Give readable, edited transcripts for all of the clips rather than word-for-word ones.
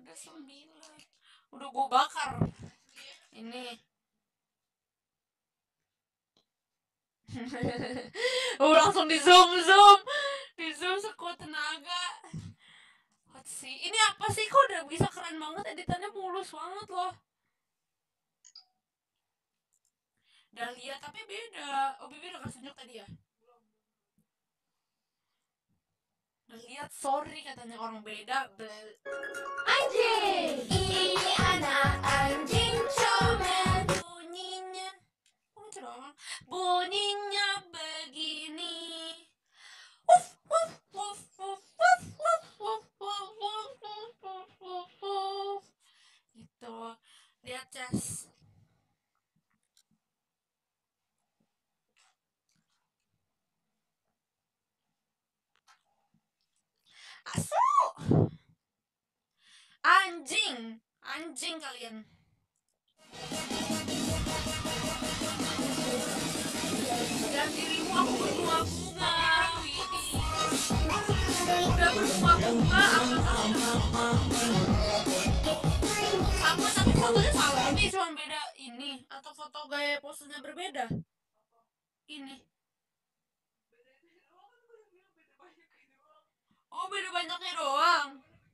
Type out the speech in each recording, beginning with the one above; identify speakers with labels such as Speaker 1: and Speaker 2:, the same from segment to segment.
Speaker 1: Ada 9. Udah gue bakar. Ini. Langsung di zoom. Di zoom sekuat tenaga. What sih? Ini apa sih? Kok udah bisa keren banget, editannya mulus banget loh. Udah lihat tapi beda. Oh, Bibi udah kasih tunjuk tadi ya? Udah lihat, sorry katanya orang beda.
Speaker 2: Anjing, ini anak anjing comel.
Speaker 1: Bunyinya begini. Gitu. Lihat, Cas. Asu. Anjing kalian. Dan dirimu aku berbunga-bunga, Widi. Udah berbunga-bunga, sama tapi fotonya sama. Ini cuma beda ini, atau foto gaya posenya berbeda. Ini. Oh, beda banyaknya doang.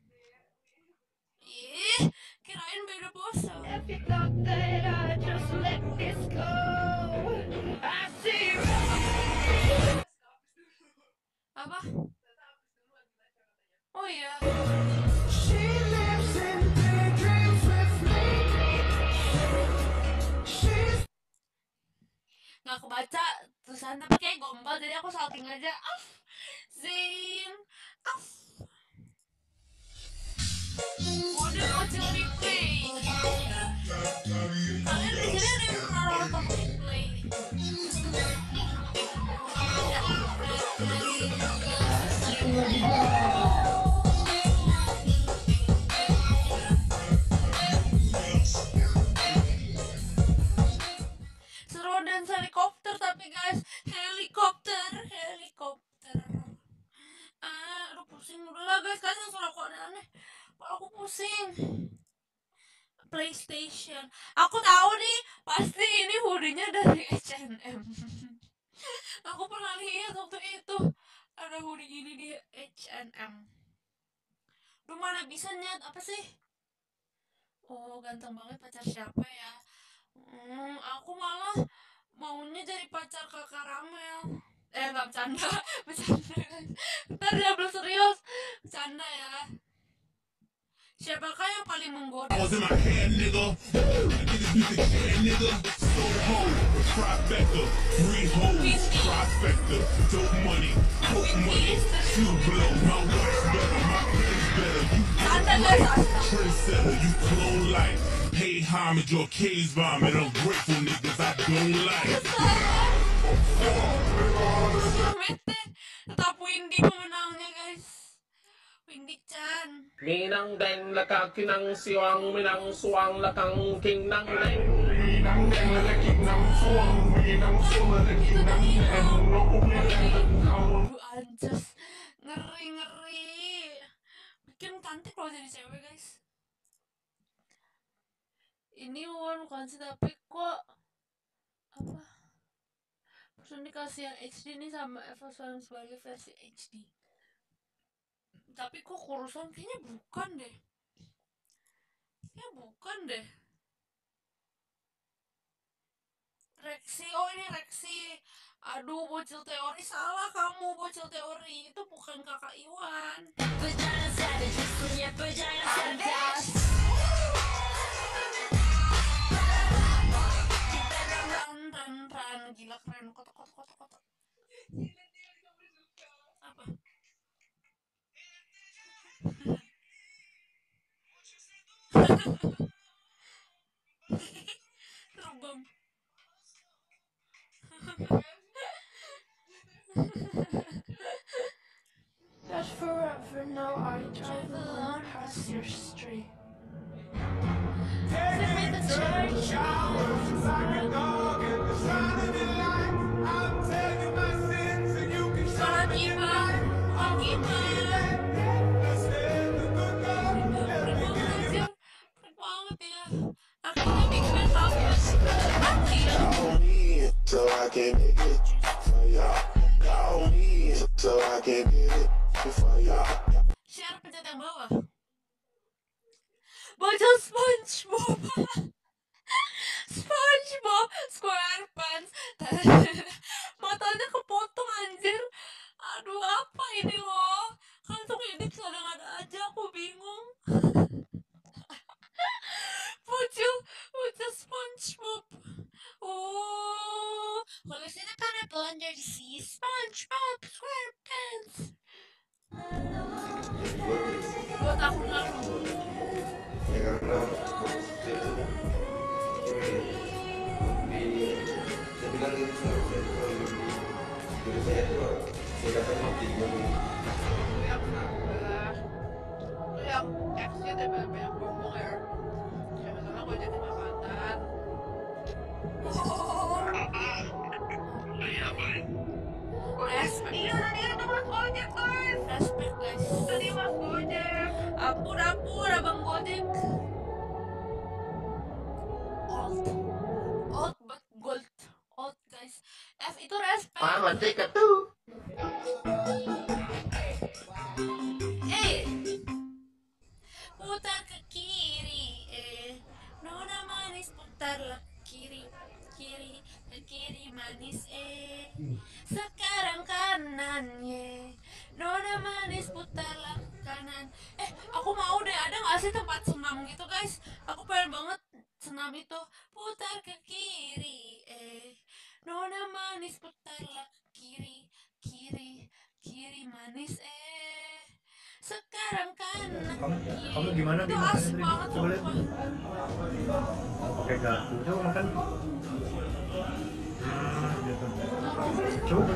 Speaker 1: Ih, kirain beda pose. Apa? Oh iya. Nggak kebaca tulisan tapi kayak gombal, jadi aku salting aja. Zing. Udah kecil replay. Kalian di sini ada yang pernah nonton replay? Seru dan helikopter tapi guys, helikopter. Aduh pusing udah lah guys, kalian suara aku aneh-aneh. Aku pusing. PlayStation. Aku tahu nih, pasti ini hoodie-nya dari H&M. Aku pernah lihat waktu itu ada hoodie gini di H&M. Lu mana bisa nyet, apa sih? Oh, ganteng banget, pacar siapa ya? Aku malah maunya jadi pacar kakak Ramel. Nggak bercanda. Ntar dia belum serius. Bercanda ya. Siapakah yang paling menggoda?
Speaker 3: Pay homage or case vomit. Ungrateful niggas I don't like.
Speaker 1: Tetap Windy pemenangnya guys. Windy-chan.
Speaker 4: Ninang deng laka kinang siwang minang suang lakang king nang deng.
Speaker 1: Anjas, ngeri. Bikin cantik loh jadi cewek guys. Ini bukan sih, tapi kok apa? Terus dikasih yang HD nih sama Eva Swan sebagai versi HD. Tapi kok kurusan kayaknya bukan deh. Reksi, oh ini Reksi. Aduh, bocil teori, salah kamu, bocil teori. Itu bukan kakak Iwan. Ran, gila keren, kotak. Apa? Terbang.
Speaker 2: But forever now I drive alone past your street.
Speaker 1: Send me the church hours like a dog at the sign of the light. I'll tell you my sins and you can show me your light. I'll give you that. Let's let the good God let me give you ya. Akhirnya bikin kampus mati ya.
Speaker 5: Call me so I can get it for y'all. Call me so I can get it for y'all.
Speaker 1: Share pencet yang bawah. Baca SpongeBob. SpongeBob SquarePants. Matanya kepotong anjir. Aduh apa ini loh. Kantong ini ada aja, aku bingung. Bocil SpongeBob. Oh, tulisannya para blunder si SpongeBob SquarePants. 2 tahun lalu.
Speaker 6: Ya karena itu saya bilang ini seharusnya jadi saya itu saya katakan optimal
Speaker 1: Yang X-nya tapi banyak ngomong ya. Sama-sama gue jadi mantan. Respect. Iya tadi itu Mas Gojek guys. Respect guys. Tadi Mas Gojek. Ampun abang Gojek. Old but gold. Old guys. F itu respect.
Speaker 4: Para tiket tuh.
Speaker 1: Putar ke kiri, nona manis putarlah kiri, kiri, ke kiri manis, sekarang kanan, nona manis putarlah kanan. Aku mau deh, ada nggak sih tempat senam gitu guys? Aku pengen banget senam itu. Putar ke kiri, nona manis putarlah kiri, kiri, kiri manis, sekarang kanan.
Speaker 7: Kamu gimana
Speaker 1: Itu
Speaker 7: nih makannya
Speaker 1: asik
Speaker 7: tadi?
Speaker 1: banget
Speaker 7: Coba lihat.
Speaker 1: sumpah.
Speaker 7: Pakai garpu. Coba makan. Gitu. Coba.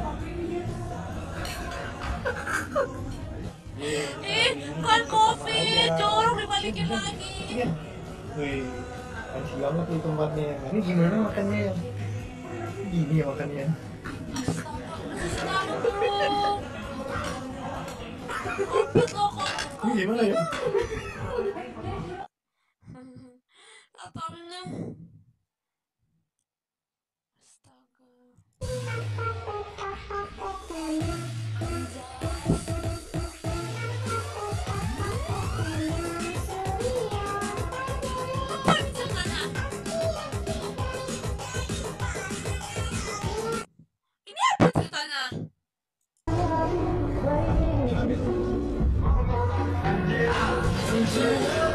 Speaker 1: Kan covid, jorok dibalikin lagi.
Speaker 7: Wih, fancy banget tuh tempatnya. Ini gimana makannya ya? Gini ya makannya.
Speaker 1: Astaga, bro. Covid loh,
Speaker 7: Ini gimana ya?
Speaker 1: datangnya. Astaga. Apa ini ceritanya? Ini apa ceritanya?
Speaker 7: Anjir.